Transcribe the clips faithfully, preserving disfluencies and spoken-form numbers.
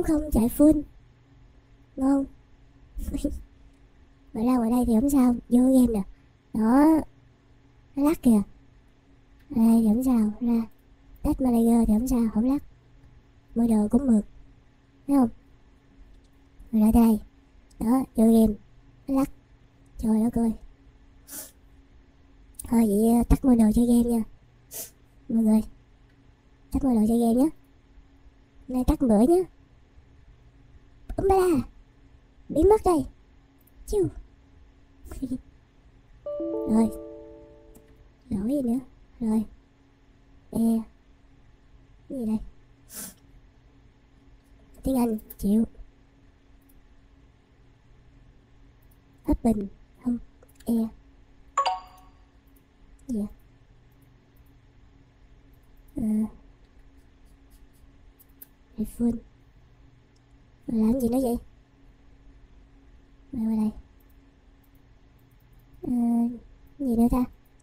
không chạy full. Ngon. Mà ra ngoài đây thì không sao, vô game nè. Đó. Nó lắc kìa. Ở đây thì không sao, ra. Test manager thì không sao, không lắc. Mua đồ cũng mượt. Thấy không? Rồi ra đây. Đó, vô game. Nó lắc. Trời đất ơi. Thôi vậy tắt mua đồ chơi game nha. Mọi người. Tắt mua đồ chơi game nhé. Nay tắt bữa nhé. Ôm ba la. Biến mất đây. Chiu. Rồi. Lỗi gì nữa. Rồi. E. Cái gì đây? Tiếng Anh. Chịu. Open. Không. E. Gì vậy? Ờ. iPhone. Rồi làm gì nữa vậy? Rồi qua đây. Ờ. Gì nữa ta?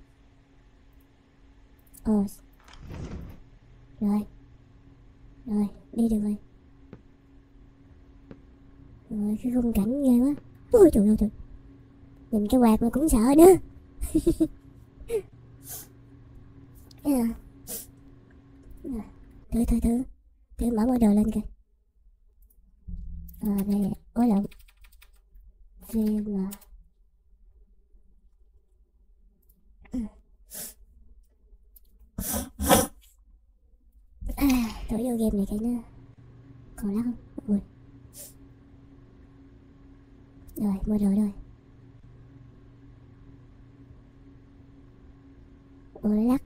Ồ. Rồi. Rồi, đi được rồi. Rồi, cái khung cảnh ghê quá. Ôi trời ơi trời. Nhìn cái quạt mà cũng sợ nữa. À. Thử thử thử. Thử mở mơ đồ lên kìa. À đây. Ôi lộn. vê em. À, thử vô game này cái nó còn lắm không? Ui. Rồi, mua đồ rồi. Ôi lắc.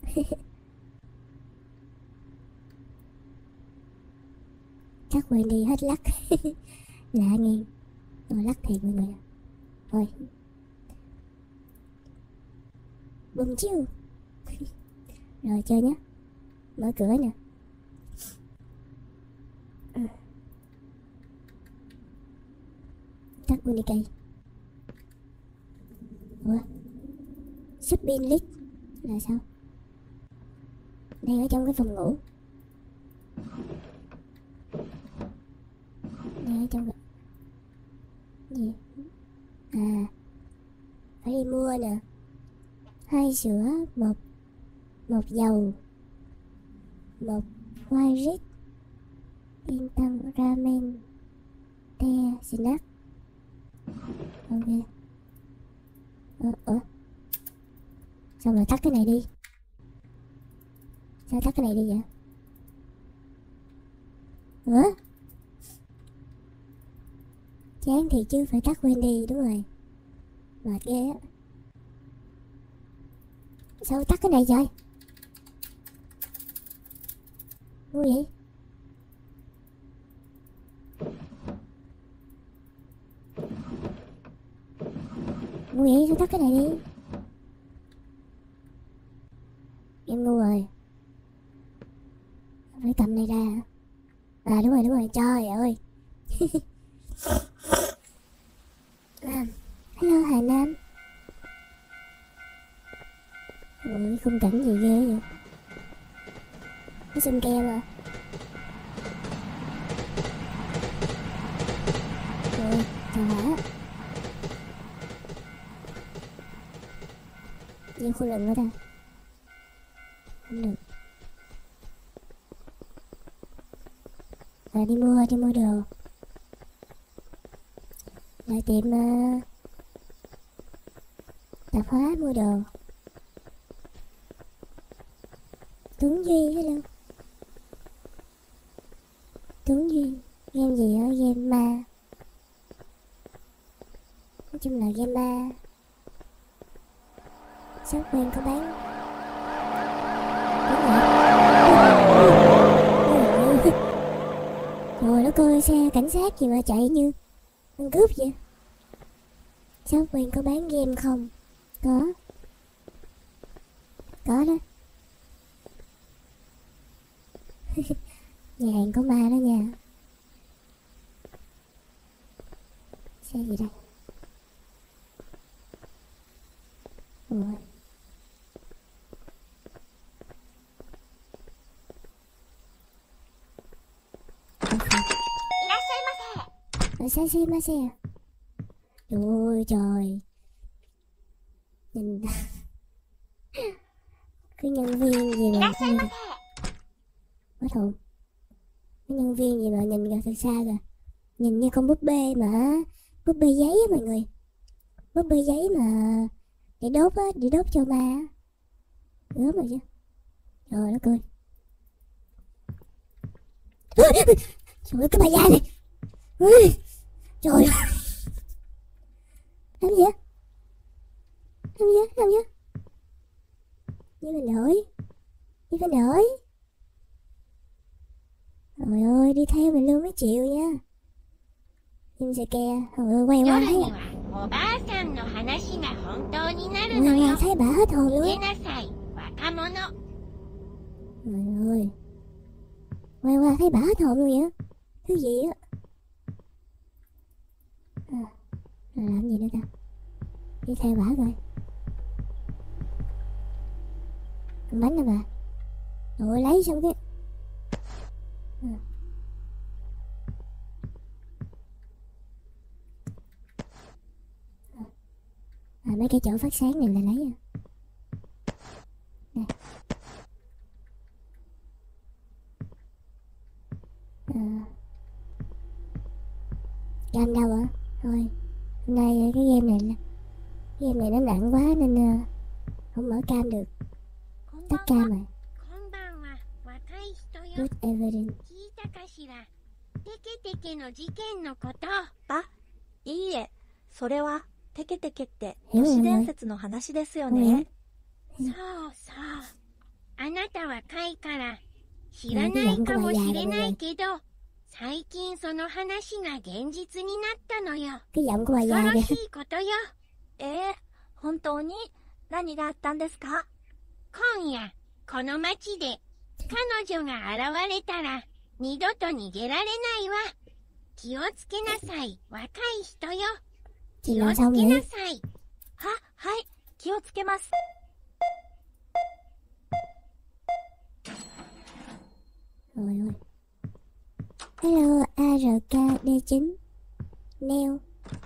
Chắc quên đi hết lắc. Lạ nghe. Ôi lắc thiệt mọi người. Thôi. Bùm chiêu. Rồi chơi nhé. Mở cửa nè. Tắt quên đi cây. Ủa? Shopping list là sao? Đang ở trong cái phòng ngủ. Đang ở trong cái... gì? À, phải đi mua nè. Hai sữa, một một dầu, một white red, yên tâm ramen, te, snack. Ok. Ờ, ủa? Xong rồi tắt cái này đi. Sao tắt cái này đi vậy? Ủa? Chán thì chứ phải tắt quên đi, đúng rồi. Mệt ghê á. Sao tắt cái này vậy? Ngu vậy? Ngu vậy? Sao tắt cái này đi? Em ngu rồi. Phải cầm này ra. À đúng rồi đúng rồi. Trời ơi. À, hello Hà Nam. Ôi khung cảnh gì ghê vậy? Nó xin kem à? Rồi, chào hả? Nhiều khu rừng nữa ta. Không được. Rồi đi mua, đi mua đồ. Lại tiệm uh, tạp hóa mua đồ. Tuấn Duy hello. Tuấn Duy. Game gì ở game ma. Nói chung là game ma. Shop quen có bán. Rồi nó coi xe cảnh sát gì mà chạy như ăn cướp vậy. Shop quen có bán game không? Có. Có đó. Nhà hàng có ma đó nha. Xe gì đây? Ủa. Ở xa xí má xe. Ôi trời. Nhìn cái nhân viên gì mà không được. Hết hồn. Cái nhân viên gì mà nhìn ra từ xa kìa. Nhìn như con búp bê mà. Búp bê giấy á mọi người. Búp bê giấy mà để đốt á, để đốt cho ma á. Gớm rồi chứ. Trời nó cười. Trời ơi cái bà già này. Trời ơi. Làm gì á? Làm gì á? Làm gì á? Như mình nổi. Như mình nổi. Trời ơi đi theo mình luôn mấy triệu nha. Nhưng sẽ kè. Trời ơi quay qua thấy à. Quay qua thấy bà hết hồn luôn á. Trời ơi. Quay qua thấy bà hết hồn luôn vậy. Thứ gì á. À, rồi làm gì nữa ta? Đi theo bà coi. Cầm bánh nè bà. Rồi lấy xong cái à. À, mấy cái chỗ phát sáng này là lấy à. Nè. À. Cam đâu ạ? Thôi hôm nay cái game này cái game này nó nặng quá nên uh, không mở cam được. Tắt cam rồi. Good evidence. あ、いいえ、それはテケテケって都市伝説の話ですよね。 そうそう。あなたは若いから知らないかもしれないけど、最近その話が現実になったのよ。恐ろしいことよ。 えー、本当に何があったんですか？ 今夜この町で彼女が現れたら二度と逃げられないわ。気をつけなさい、若い人よ。気をつけなさい。 は、はい、気をつけます。 Ôi ôi. Hello a rờ ca đê chín Neo.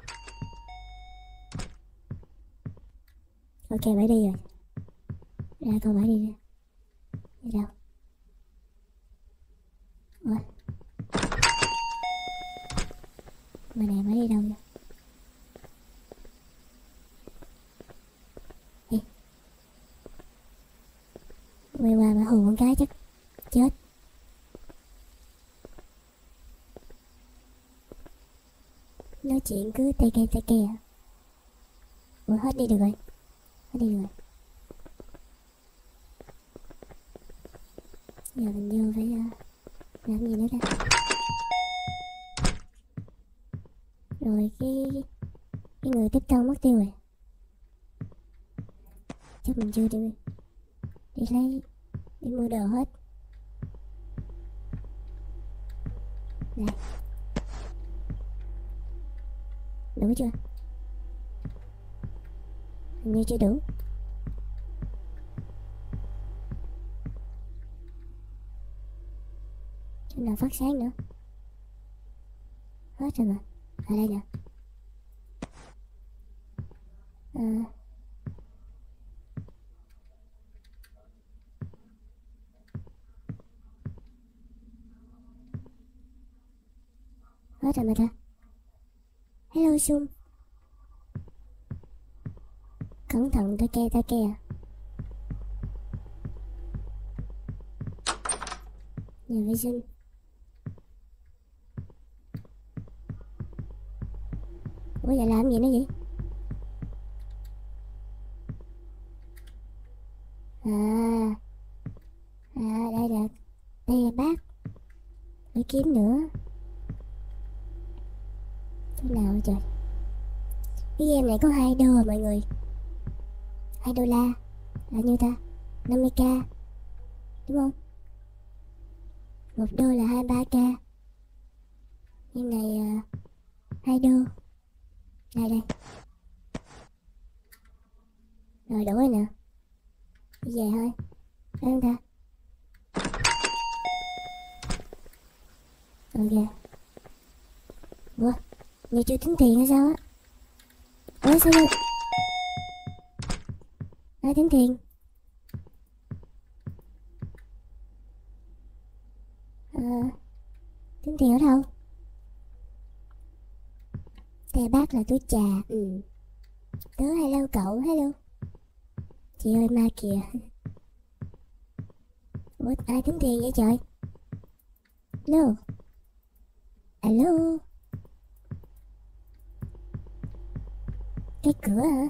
Ok bãi đi rồi. Ra con bãi đi ra. Đi đâu? Ủa? Mà này bãi đi đâu vậy? Ê. Quay qua mà hù con cái chắc chết. Nói chuyện cứ tê ke tê ke à. Ủa hết đi được rồi. Hết đi được rồi. Giờ mình vô phải uh, làm gì nữa ta. Rồi cái cái người tiếp theo mất tiêu rồi. Chắc mình chưa đi đi lấy đi mua đồ hết. Này. Đủ chưa? Hình như chưa đủ. Chỗ nào phát sáng nữa? Hết rồi mà. Ở đây nè. À. Hết rồi mà ta. Hello Sung. Cẩn thận ta ke ta ke. Nhà vệ sinh. Ủa giờ làm gì nữa vậy? À. À đây là đây là bát. Phải kiếm nữa. Thế nào trời. Cái game này có hai đô à mọi người. Hai đô la là nhiêu ta? năm mươi k đúng không? Một đô là hai mươi ba k. Nhưng này uh, hai đô. Đây đây. Rồi đủ rồi nè. Đi về thôi. Phải không ta? Ok. Ủa Như chưa tính tiền hay sao á? Ủa sao vậy? Ai tính tiền? Ờ, tính tiền ở đâu? Tay bác là túi trà. Ừ. Tớ hello cậu, hello. Chị ơi ma kìa. Ủa ai tính tiền vậy trời? Alo. Alo. Cái cửa hả?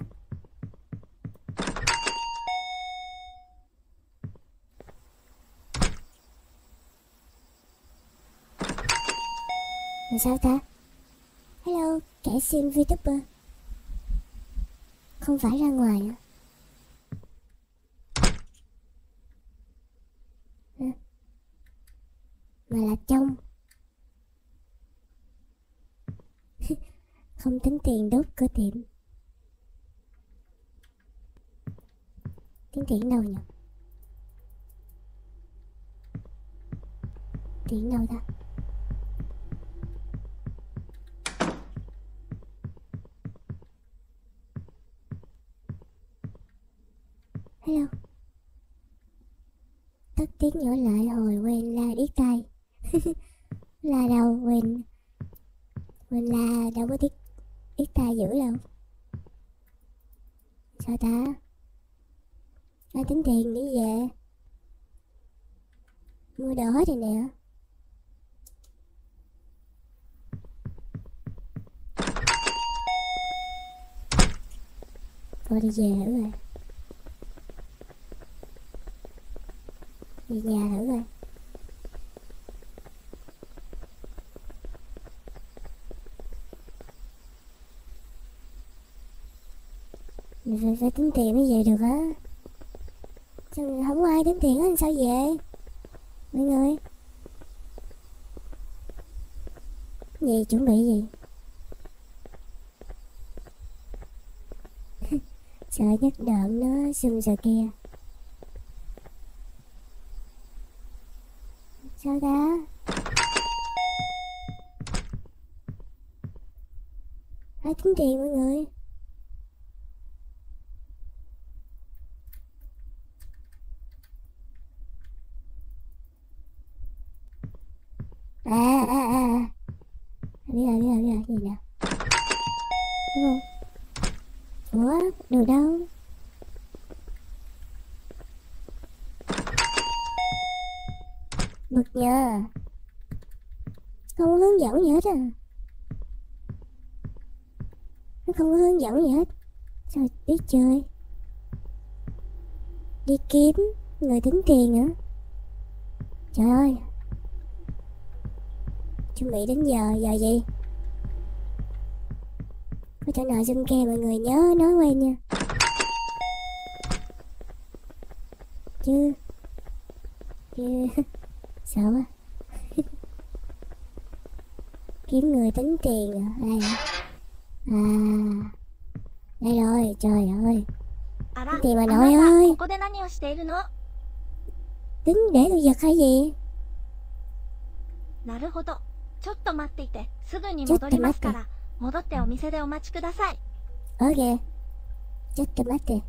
Làm sao ta? Hello, kẻ sim VTuber. Không phải ra ngoài à? À, mà là trong. Không tính tiền đốt cửa tiệm. Tính tiền đâu nhỉ? Tiền đâu ta? Hello. Tắt tiếng nhỏ lại hồi quên la điếc tai. La đâu quên. Quên la đâu có điếc điếc tai dữ đâu. Sao ta? Ai tính tiền đi về. Mua đồ hết rồi nè. Thôi đi về thử rồi. Về nhà thử rồi. Mình phải, phải tính tiền mới về được á. Sao không có ai tính tiền á, sao về? Mọi người. Gì chuẩn bị gì? Sợ nhất đợn nó xùm sợ kia. Sao ta? Ai tính tiền mọi người? À à à à. Biết rồi, biết rồi, biết rồi, gì nè? Đúng không? Ủa, đồ đâu? Bực nhờ. Không có hướng dẫn gì hết à. Nó không có hướng dẫn gì hết. Sao biết chơi? Đi kiếm người tính tiền hả? Trời ơi. Chuẩn bị đến giờ, giờ gì? Có chỗ nào zoom kê mọi người nhớ nói quen nha. Chứ Chứ sợ quá. Kiếm người tính tiền à? Đây hả? À, đây rồi, trời ơi. Tính tiền mà nội ơi. Tính để tôi giật hay gì? なるほど。ちょっと待っていて、すぐに戻りますから、戻ってお店でお待ちください。 Ok. Chết tôi mất kìa.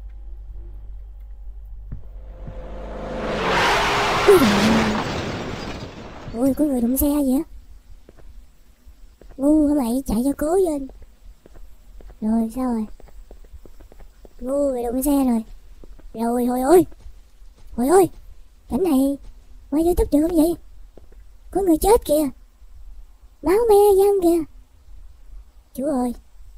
Ui, có người đụng xe gì á? Ngu hả mày, chạy cho cố lên. Rồi sao rồi? Ngu người đụng xe rồi. Rồi hồi ơi. Hồi ơi. Cảnh này quay YouTube được không vậy? Có người chết kìa. Máu me văng kìa. Chú ơi.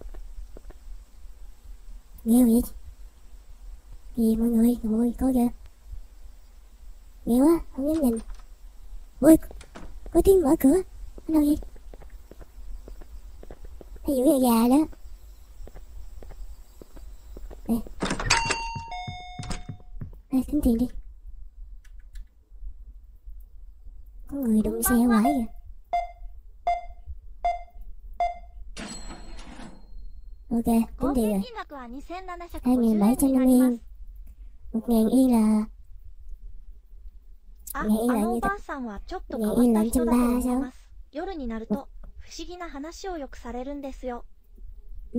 Nghèo vậy? Gì mọi người, ôi có kìa. Nghèo quá, không dám nhìn. Ui, có tiếng mở cửa. Ở đâu vậy? Hay giữ gà gà đó. Đây. Đây, tính tiền đi. Có người đụng xe quái kìa. Ok, tính tiền rồi. Hai nghìn bảy trăm năm yên. Một ngàn yên là... Ngàn yên là như thế. Ngàn yên là trăm ba sao? 不思議な話をよくされるんですよ。 うん。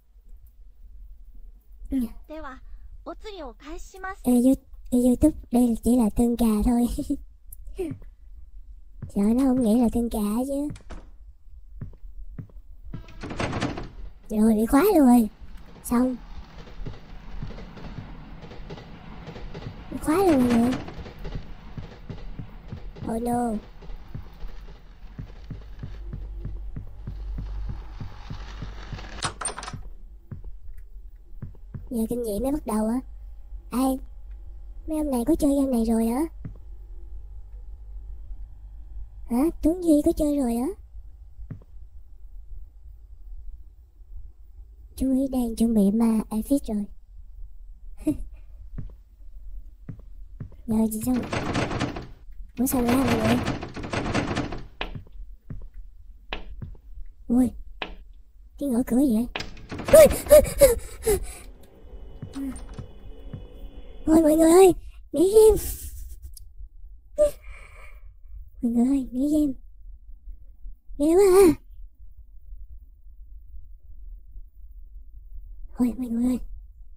うん。 では、お釣りをお返しします。 Ờ, YouTube đây chỉ là tương cà thôi. Sợ nó không nghĩ là tương cà chứ. Rồi bị khóa luôn rồi. Xong. Bị khóa luôn rồi. Oh no. Giờ kinh nghiệm mới bắt đầu á. Ai? Mấy ông này có chơi game này rồi hả? Hả? Tuấn Duy có chơi rồi hả? Chú ý đang chuẩn bị ma Aphid rồi. Giờ chị sao? Ủa sao ra mọi người? Ui, tiếng gõ cửa gì vậy? Ôi mọi người ơi, nghỉ game. Mọi người ơi, nghỉ game. Ghê quá à. Ôi mọi người ơi.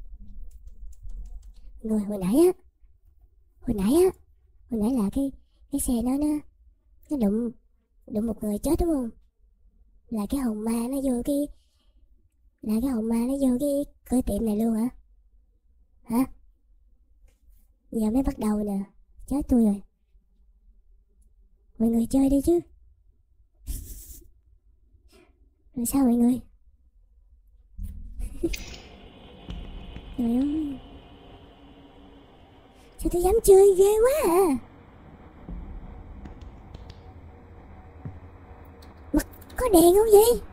Mọi người hồi nãy á. Hồi nãy á. Hồi nãy là cái cái xe nó nó nó đụng đụng một người chết đúng không? Là cái hồn ma nó vô cái là cái hồn ma nó vô cái cửa tiệm này luôn hả? Hả? Giờ mới bắt đầu nè. Chết tôi rồi. Mọi người chơi đi chứ. Rồi sao mọi người? Trời ơi. Sao tôi dám chơi ghê quá à. Mặt có đèn không vậy?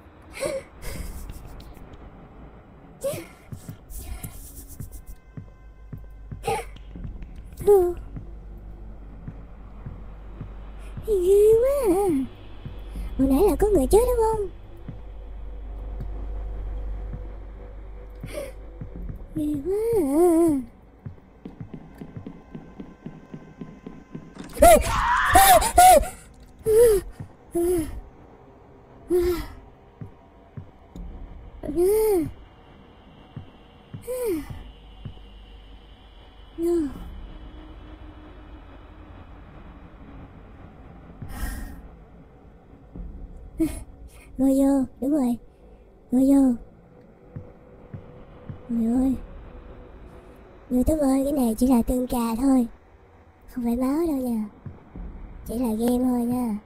Ghê quá à. Hồi nãy là có người chết đúng không? Ghê quá à. No. Ngồi vô, đúng rồi. Ngồi vô. Trời ơi. YouTube ơi, cái này chỉ là tương cà thôi. Không phải báo đâu nha. Chỉ là game thôi nha.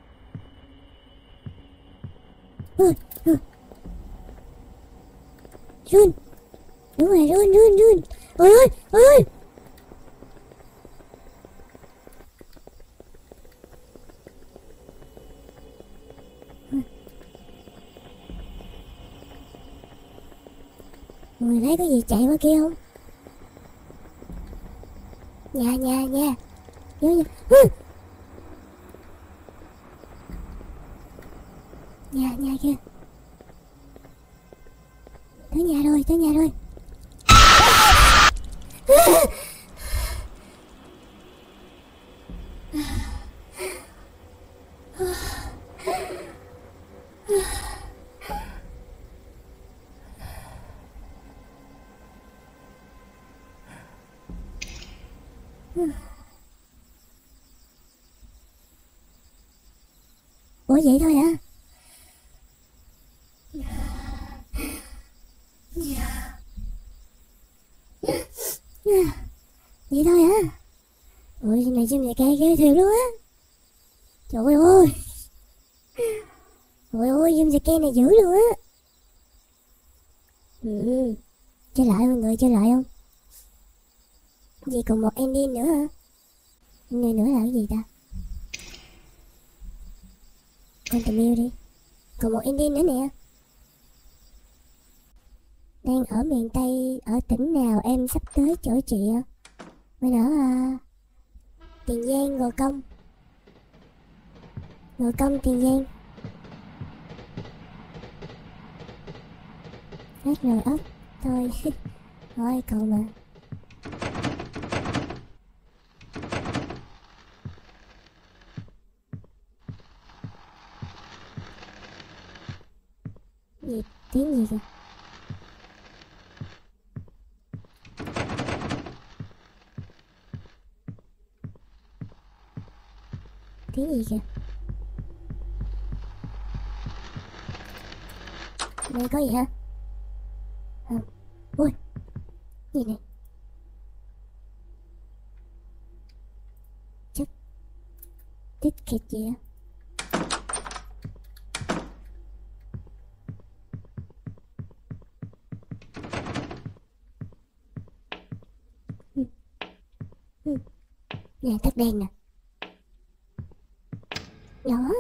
Ui, ui. Run. Đúng rồi, run, run, run. Ôi ôi, ôi ôi. Mọi người thấy có gì chạy qua kia không? Nhà nhà nhà. Vô nhà. Nhà nhà kia. Tới nhà rồi, tới nhà rồi. Ủa vậy thôi hả? Vậy thôi hả? Ôi này chim này cay ghê thiệt luôn á. Trời ơi. Trời ơi chim này cay này dữ luôn á. Ừ. Chơi lại mọi người, chơi lại không? Gì còn một ending nữa hả? Ending nữa là cái gì ta? Continue đi. Còn một ending nữa nè. Đang ở miền Tây, ở tỉnh nào em sắp tới chỗ chị ạ? Bên ở uh, Tiền Giang, Gò Công. Gò Công, Tiền Giang. Hết rồi ốc. Thôi. Thôi còn mà. Gì? Tiếng gì kìa? Tiếng gì kìa? Đây có gì hả? Không. Ui, gì này? Chắc ticket gì á? Ừ. Ừ. Nhà tắt đèn nè. Đó.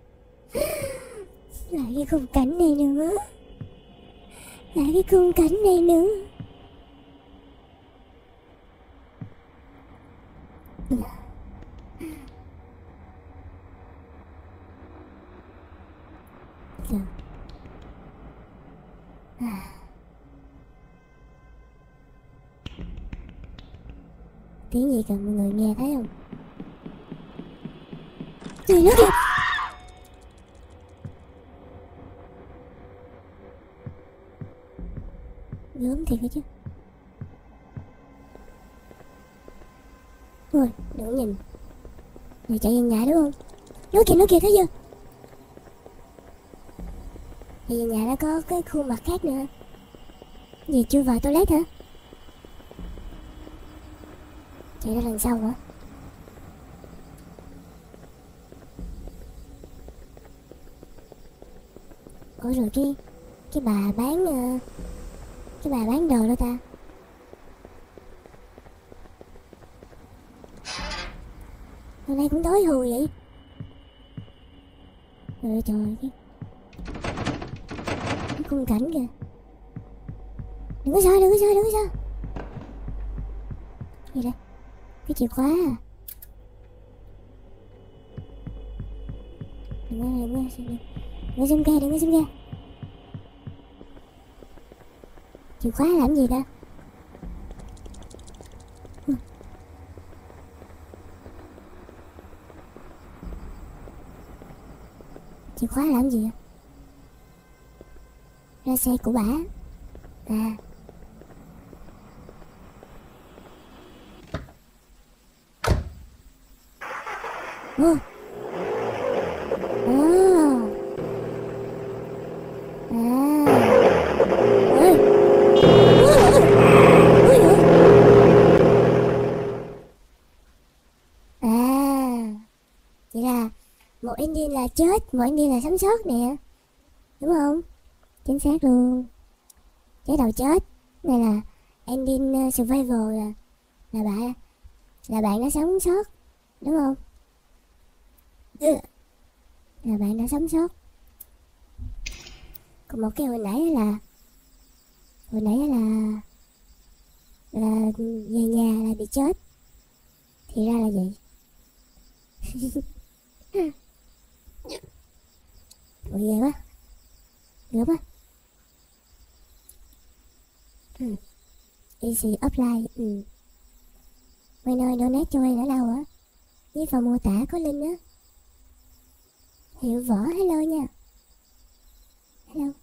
Lại cái khung cảnh này nữa. Lại cái khung cảnh này nữa. Rồi. À. Tiếng gì kìa, mọi người nghe thấy không? Trời đất ơi! Gớm thiệt hả chứ. Ôi, đừng nhìn. Rồi chạy về nhà đúng không? Nó kìa, nó kìa, thấy chưa? Chạy về nhà nó có cái khuôn mặt khác nữa. Gì, chưa vào toilet hả? Chạy ra lần sau hả? Ủa rồi cái Cái bà bán uh, Cái bà bán đồ đó ta? Hôm nay cũng tối hù vậy. Trời trời, cái Cái khung cảnh kìa. Đừng có sợ, đừng có sợ, đừng có sợ. Gì đây? Cái chìa khóa à? Đừng có, đừng có, đừng có xem kia, đừng có xem kia. Chìa khóa làm gì ta? Chìa khóa làm gì vậy? Ra xe của bả. À. Ô. Ồ. À. Ôi. Ôi ôi. À. Vậy là một ending là chết, một ending là sống sót nè. Đúng không? Chính xác luôn. Cái đầu chết. Này là ending uh, survival là Là bạn Là bạn đã sống sót. Đúng không? Là bạn đã sống sót. Còn một cái hồi nãy là Hồi nãy là Là về nhà là bị chết. Thì ra là vậy. Ủa ghê quá. Ghê quá. Ừ. Easy offline. Ừ. Quay nơi donate cho em ở đâu hả? Với phần mô tả có link á. Hiệu võ hello nha. Hello.